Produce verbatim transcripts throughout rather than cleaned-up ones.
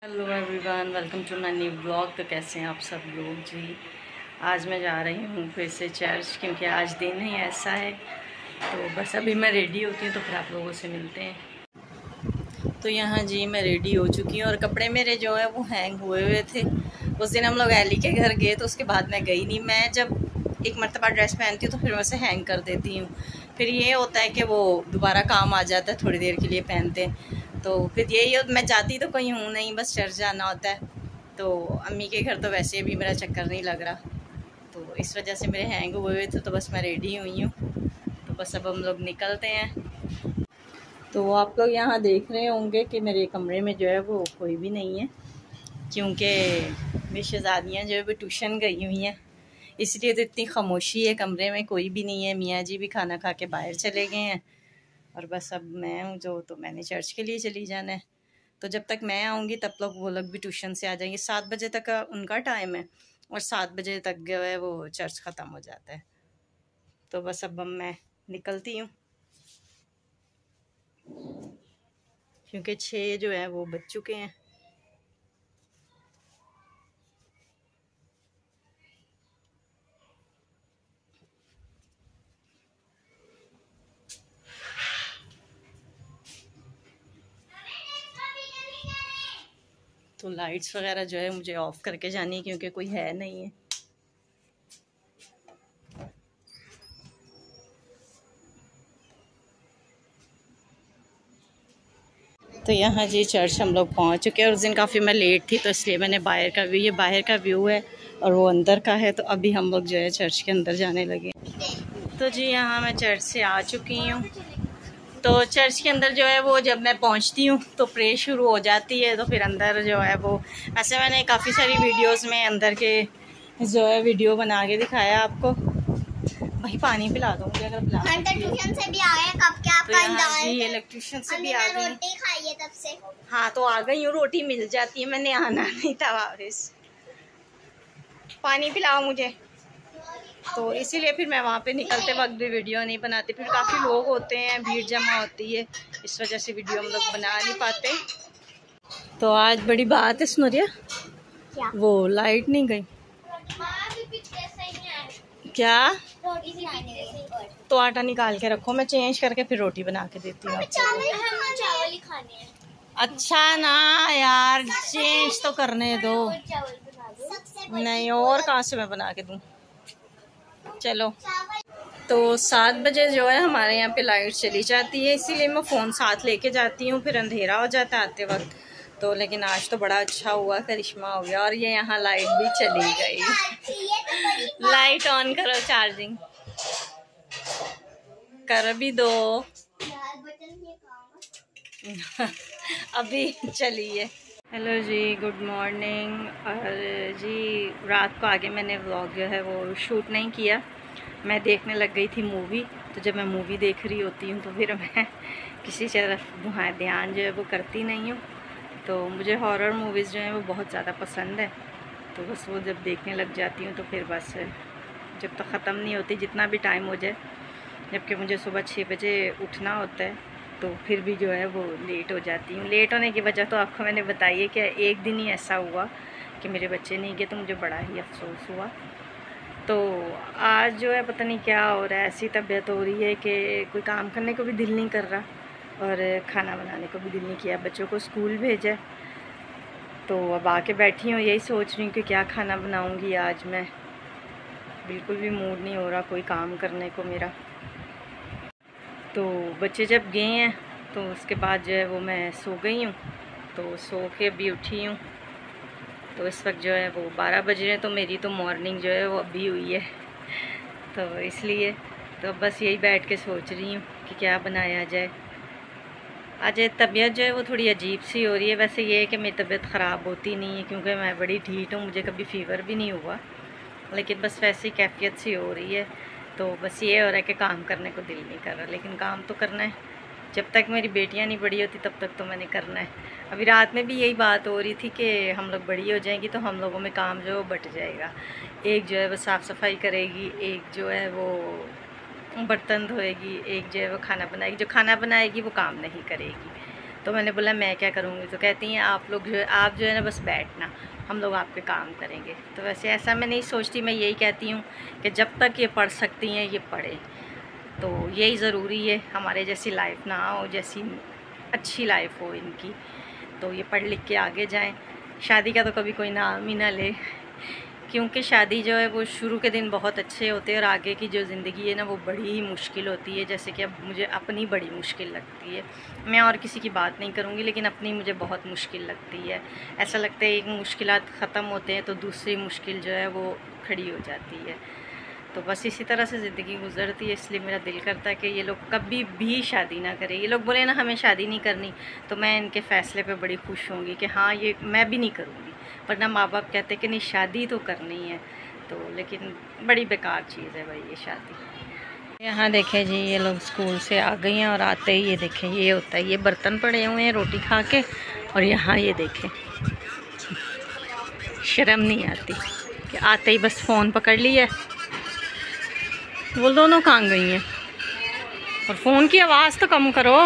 Hello everyone, welcome to my new blog. तो कैसे हैं आप सब लोग जी। आज मैं जा रही हूँ फिर से चर्च, क्योंकि आज दिन ही ऐसा है। तो बस अभी मैं रेडी होती हूँ तो फिर आप लोगों से मिलते हैं। तो यहाँ जी मैं रेडी हो चुकी हूँ और कपड़े मेरे जो है वो हैंग हुए हुए थे। उस दिन हम लोग एली के घर गए तो उसके बाद मैं गई नहीं। मैं जब एक मरतबा ड्रेस पहनती हूँ तो फिर मैं उसे हैंग कर देती हूँ। फिर ये होता है कि वो दोबारा काम आ जाता है, थोड़ी देर के लिए पहनते हैं। तो फिर यही मैं जाती तो कहीं हूँ नहीं, बस चर्च जाना होता है। तो अम्मी के घर तो वैसे भी मेरा चक्कर नहीं लग रहा, तो इस वजह से मेरे हैंग हुए हुए थे। तो बस मैं रेडी हुई हूँ, तो बस अब हम लोग निकलते हैं। तो आप लोग यहाँ देख रहे होंगे कि मेरे कमरे में जो है वो कोई भी नहीं है, क्योंकि मेरी शहज़ादियाँ जो है वो ट्यूशन गई हुई हैं, इसलिए तो इतनी खामोशी है। कमरे में कोई भी नहीं है। मियाँ जी भी खाना खा के बाहर चले गए हैं और बस अब मैं हूँ जो, तो मैंने चर्च के लिए चली जाना है। तो जब तक मैं आऊँगी तब तक वो लोग भी ट्यूशन से आ जाएंगे। सात बजे तक का उनका टाइम है और सात बजे तक जो है वो चर्च ख़त्म हो जाता है। तो बस अब मैं निकलती हूँ, क्योंकि छः जो है वो बज चुके हैं। तो लाइट्स वगैरह जो है मुझे ऑफ़ करके जानी है, क्योंकि कोई है नहीं है। तो यहाँ जी चर्च हम लोग पहुँच चुके हैं और उस दिन काफ़ी मैं लेट थी, तो इसलिए मैंने बाहर का व्यू, ये बाहर का व्यू है और वो अंदर का है। तो अभी हम लोग जो है चर्च के अंदर जाने लगे। तो जी यहाँ मैं चर्च से आ चुकी हूँ। तो चर्च के अंदर जो है वो जब मैं पहुँचती हूँ तो प्रे शुरू हो जाती है। तो फिर अंदर जो है वो, वैसे मैंने काफ़ी सारी वीडियोस में अंदर के जो है वीडियो बना के दिखाया आपको। भाई पानी पिला दो मुझे अगर पिला। ट्यूशन से भी आ गए, कब क्या तो यहाँ जी इलेक्ट्रिशियन से भी आ गई। रोटी खाई है तब से। हाँ तो आ गई हूँ, रोटी मिल जाती है, मैंने आना नहीं था वापस। पानी पिलाओ मुझे। तो इसीलिए फिर मैं वहाँ पे निकलते वक्त भी वीडियो नहीं बनाती। फिर काफ़ी लोग होते हैं, भीड़ जमा होती है, इस वजह से वीडियो हम लोग बना नहीं पाते। तो आज बड़ी बात है सुनरिया, क्या? वो लाइट नहीं गई क्या? तो आटा निकाल के रखो, मैं चेंज करके फिर रोटी बना के देती हूँ। चावल ही खाने हैं। अच्छा ना यार, चेंज तो करने दो। नहीं और कहाँ से मैं बना के दूँ। चलो तो सात बजे जो है हमारे यहाँ पे लाइट चली जाती है, इसीलिए मैं फ़ोन साथ लेके जाती हूँ, फिर अंधेरा हो जाता है आते वक्त। तो लेकिन आज तो बड़ा अच्छा हुआ, करिश्मा हो गया। और ये यहाँ लाइट भी चली गई। लाइट ऑन करो, चार्जिंग कर भी दो। अभी चलिए। Hello ji, good morning. और जी रात को आगे मैंने व्लॉग जो है वो शूट नहीं किया, मैं देखने लग गई थी मूवी। तो जब मैं मूवी देख रही होती हूँ तो फिर मैं किसी तरफ वहाँ ध्यान जो है वो करती नहीं हूँ। तो मुझे हॉरर मूवीज़ जो हैं वो बहुत ज़्यादा पसंद है। तो बस वो जब देखने लग जाती हूँ तो फिर बस जब तक ख़त्म नहीं होती, जितना भी टाइम हो जाए, जबकि मुझे सुबह छः बजे उठना होता है, तो फिर भी जो है वो लेट हो जाती हूँ। लेट होने की वजह तो आपको मैंने बताई है कि एक दिन ही ऐसा हुआ कि मेरे बच्चे नहीं गए, तो मुझे बड़ा ही अफसोस हुआ। तो आज जो है पता नहीं क्या हो रहा है, ऐसी तबीयत हो रही है कि कोई काम करने को भी दिल नहीं कर रहा और खाना बनाने को भी दिल नहीं किया। बच्चों को स्कूल भेजा, तो अब आके बैठी हूँ, यही सोच रही हूँ कि क्या खाना बनाऊँगी आज मैं। बिल्कुल भी मूड नहीं हो रहा कोई काम करने को मेरा। तो बच्चे जब गए हैं तो उसके बाद जो है वो मैं सो गई हूँ। तो सो के अभी उठी हूँ, तो इस वक्त जो है वो बारह बज रहे हैं। तो मेरी तो मॉर्निंग जो है वो अभी हुई है, तो इसलिए तो बस यही बैठ के सोच रही हूँ कि क्या बनाया जाए। आज तबीयत जो है वो थोड़ी अजीब सी हो रही है। वैसे ये है कि मेरी तबीयत ख़राब होती नहीं है, क्योंकि मैं बड़ी ढीठ हूँ, मुझे कभी फ़ीवर भी नहीं हुआ, लेकिन बस वैसी कैफियत सी हो रही है। तो बस ये हो रहा है कि काम करने को दिल नहीं कर रहा, लेकिन काम तो करना है। जब तक मेरी बेटियां नहीं बड़ी होती तब तक तो मैंने करना है। अभी रात में भी यही बात हो रही थी कि हम लोग बड़ी हो जाएंगी तो हम लोगों में काम जो है वो बट जाएगा। एक जो है वो साफ़ सफाई करेगी, एक जो है वो बर्तन धोएगी, एक जो है वो खाना बनाएगी। जो खाना बनाएगी वो काम नहीं करेगी। तो मैंने बोला मैं क्या करूँगी, तो कहती हैं आप लोग जो है आप जो है ना बस बैठना, हम लोग आपके काम करेंगे। तो वैसे ऐसा मैं नहीं सोचती, मैं यही कहती हूँ कि जब तक ये पढ़ सकती हैं ये पढ़ें, तो यही ज़रूरी है। हमारे जैसी लाइफ ना हो, जैसी अच्छी लाइफ हो इनकी, तो ये पढ़ लिख के आगे जाएं। शादी का तो कभी कोई नाम ही ना ले, क्योंकि शादी जो है वो शुरू के दिन बहुत अच्छे होते हैं और आगे की जो ज़िंदगी है ना वो बड़ी ही मुश्किल होती है। जैसे कि अब मुझे अपनी बड़ी मुश्किल लगती है, मैं और किसी की बात नहीं करूँगी, लेकिन अपनी मुझे बहुत मुश्किल लगती है। ऐसा लगता है एक मुश्किलात ख़त्म होते हैं तो दूसरी मुश्किल जो है वो खड़ी हो जाती है। तो बस इसी तरह से ज़िंदगी गुजरती है। इसलिए मेरा दिल करता है कि ये लोग कभी भी शादी ना करें। ये लोग बोले ना हमें शादी नहीं करनी, तो मैं इनके फ़ैसले पे बड़ी खुश होंगी कि हाँ ये मैं भी नहीं करूँगी। वरना माँ बाप कहते कि नहीं शादी तो करनी है, तो लेकिन बड़ी बेकार चीज़ है भाई ये शादी। यहाँ देखें जी, ये लोग स्कूल से आ गई हैं और आते ही ये देखें ये होता है, ये बर्तन पड़े हुए हैं रोटी खा के, और यहाँ ये देखें शर्म नहीं आती कि आते ही बस फ़ोन पकड़ लिया। वो दोनों कहाँ गई हैं? और फ़ोन की आवाज़ तो कम करो।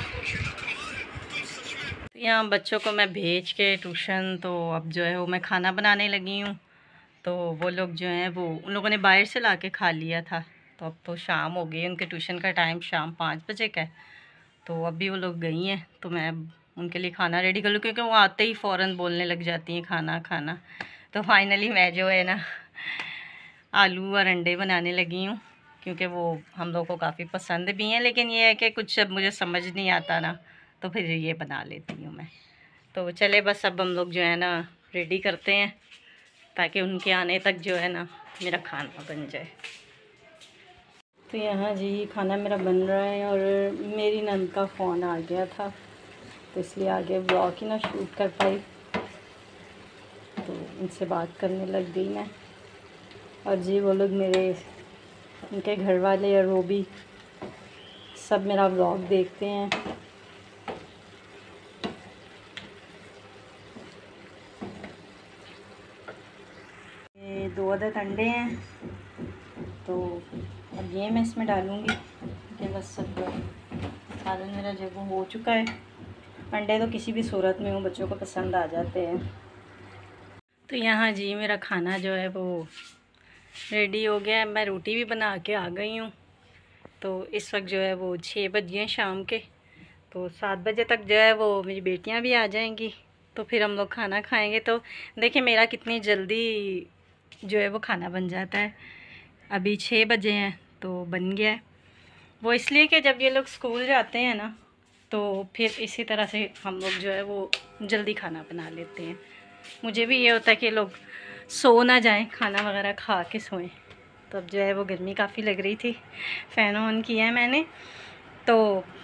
तो यहाँ बच्चों को मैं भेज के ट्यूशन, तो अब जो है वो मैं खाना बनाने लगी हूँ। तो वो लोग जो हैं वो उन लोगों ने बाहर से ला के खा लिया था, तो अब तो शाम हो गई, उनके ट्यूशन का टाइम शाम पाँच बजे का है। तो अभी वो लोग गई हैं, तो मैं उनके लिए खाना रेडी कर लूँ, क्योंकि वो आते ही फ़ौरन बोलने लग जाती हैं खाना खाना। तो फाइनली मैं जो है ना आलू और अंडे बनाने लगी हूँ, क्योंकि वो हम लोग को काफ़ी पसंद भी हैं। लेकिन ये है कि कुछ अब मुझे समझ नहीं आता ना, तो फिर ये बना लेती हूँ मैं। तो चले बस अब हम लोग जो है ना रेडी करते हैं, ताकि उनके आने तक जो है ना मेरा खाना बन जाए। तो यहाँ जी खाना मेरा बन रहा है, और मेरी नंद का फ़ोन आ गया था, तो इसलिए आगे ब्लॉग ही ना शूट कर पाई, तो उनसे बात करने लग गई मैं। और जी वो लोग मेरे उनके घर वाले और वो भी सब मेरा ब्लॉग देखते हैं। ये दो अदद अंडे हैं, तो अब ये मैं इसमें डालूँगी कि बस सब सालन मेरा जब वो हो चुका है। अंडे तो किसी भी सूरत में हो बच्चों को पसंद आ जाते हैं। तो यहाँ जी मेरा खाना जो है वो रेडी हो गया है। मैं रोटी भी बना के आ गई हूँ। तो इस वक्त जो है वो छः बज गए शाम के, तो सात बजे तक जो है वो मेरी बेटियाँ भी आ जाएंगी, तो फिर हम लोग खाना खाएंगे। तो देखिए मेरा कितनी जल्दी जो है वो खाना बन जाता है। अभी छः बजे हैं तो बन गया है। वो इसलिए कि जब ये लोग स्कूल जाते हैं ना, तो फिर इसी तरह से हम लोग जो है वो जल्दी खाना बना लेते हैं। मुझे भी ये होता है कि लोग सो ना जाएं, खाना वगैरह खा के सोएं। तो अब जो है वो गर्मी काफ़ी लग रही थी, फ़ैन ऑन किया है मैंने। तो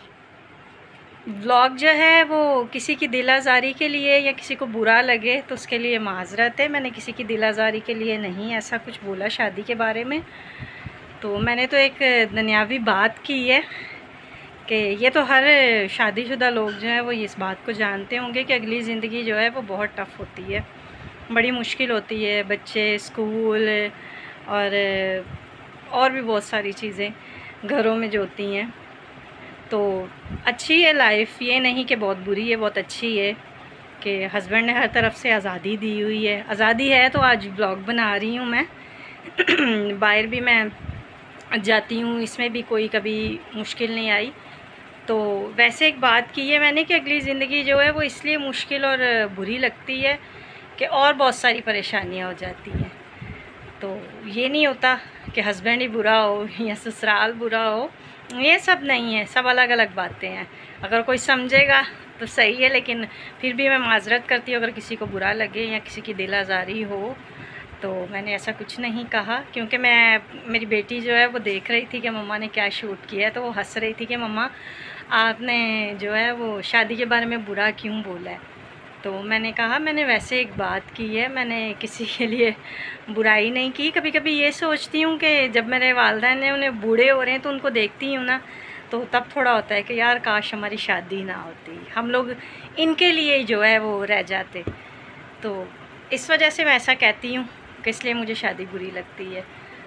व्लॉग जो है वो किसी की दिल आज़ारी के लिए या किसी को बुरा लगे तो उसके लिए माज़रत है। मैंने किसी की दिल आज़ारी के लिए नहीं ऐसा कुछ बोला शादी के बारे में। तो मैंने तो एक दुनियावी बात की है कि ये तो हर शादीशुदा लोग जो है वो इस बात को जानते होंगे कि अगली ज़िंदगी जो है वो बहुत टफ़ होती है, बड़ी मुश्किल होती है। बच्चे, स्कूल और और भी बहुत सारी चीज़ें घरों में जो होती हैं। तो अच्छी है लाइफ, ये नहीं कि बहुत बुरी है, बहुत अच्छी है कि हस्बैंड ने हर तरफ से आज़ादी दी हुई है। आज़ादी है तो आज ब्लॉग बना रही हूँ मैं। बाहर भी मैं जाती हूँ, इसमें भी कोई कभी मुश्किल नहीं आई। तो वैसे एक बात की है मैंने कि अगली ज़िंदगी जो है वो इसलिए मुश्किल और बुरी लगती है कि और बहुत सारी परेशानियाँ हो जाती हैं। तो ये नहीं होता कि हस्बैंड ही बुरा हो या ससुराल बुरा हो, ये सब नहीं है, सब अलग अलग बातें हैं। अगर कोई समझेगा तो सही है, लेकिन फिर भी मैं माज़रत करती हूँ अगर किसी को बुरा लगे या किसी की दिल आज़ारी हो। तो मैंने ऐसा कुछ नहीं कहा, क्योंकि मैं मेरी बेटी जो है वो देख रही थी कि मम्मा ने क्या शूट किया है, तो वो हंस रही थी कि मम्मा आपने जो है वो शादी के बारे में बुरा क्यों बोला है। तो मैंने कहा मैंने वैसे एक बात की है, मैंने किसी के लिए बुराई नहीं की। कभी कभी ये सोचती हूँ कि जब मेरे वालिदैन ने उन्हें बूढ़े हो रहे हैं तो उनको देखती हूँ ना, तो तब थोड़ा होता है कि यार काश हमारी शादी ना होती, हम लोग इनके लिए जो है वो रह जाते। तो इस वजह से मैं ऐसा कहती हूँ कि इसलिए मुझे शादी बुरी लगती है।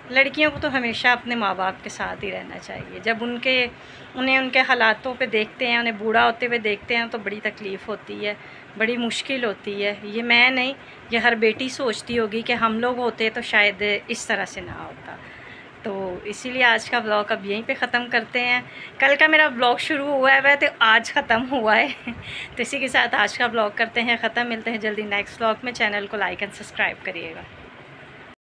लड़कियों को तो हमेशा अपने माँ बाप के साथ ही रहना चाहिए। जब उनके उन्हें उनके हालातों पे देखते हैं, उन्हें बूढ़ा होते हुए देखते हैं तो बड़ी तकलीफ़ होती है, बड़ी मुश्किल होती है। ये मैं नहीं, ये हर बेटी सोचती होगी कि हम लोग होते तो शायद इस तरह से ना होता। तो इसीलिए आज का ब्लॉग अब यहीं पे ख़त्म करते हैं। कल का मेरा ब्लॉग शुरू हुआ है वह तो आज ख़त्म हुआ है तो इसी के साथ आज का ब्लॉग करते हैं ख़त्म। मिलते हैं जल्दी नेक्स्ट ब्लॉग में। चैनल को लाइक एंड सब्सक्राइब करिएगा।